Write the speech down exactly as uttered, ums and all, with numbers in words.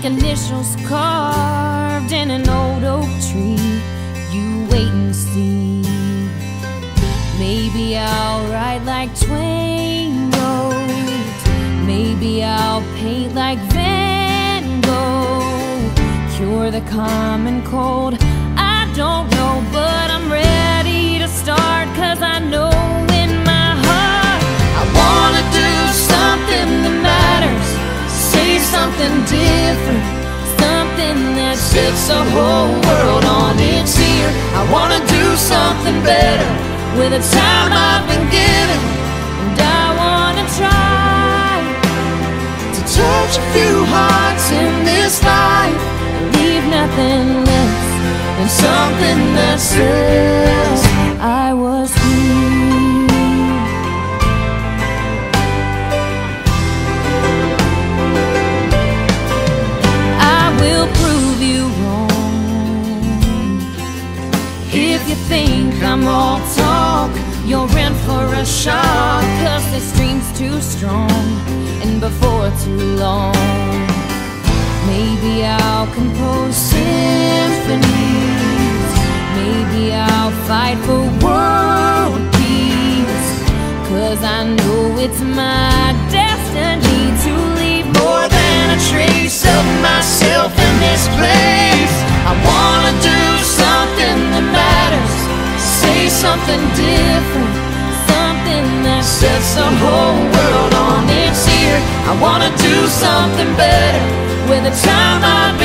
initials carved in an old oak tree. You wait and see. Maybe I'll write like Twain wrote. Maybe I'll paint like Van Gogh. Cure the common cold, I don't know, but I'm ready to start. Cause I know in my heart I wanna do something that matters. Say something different, something that sets the whole world on its ear. I wanna do something better with the time I've been given, and I wanna try to touch a few hearts in this life and leave nothing less than something that says I was here. I will prove you wrong. If you think I'm all talk, you're in for a shock. Cause this dream's too strong, and before too long maybe I'll compose symphonies. Maybe I'll fight for world peace. Cause I know it's my destiny to leave more than a trace of myself in this place. I wanna do something that matters. Say something different, something that sets the whole world on its ear. I wanna do something better with the time I've been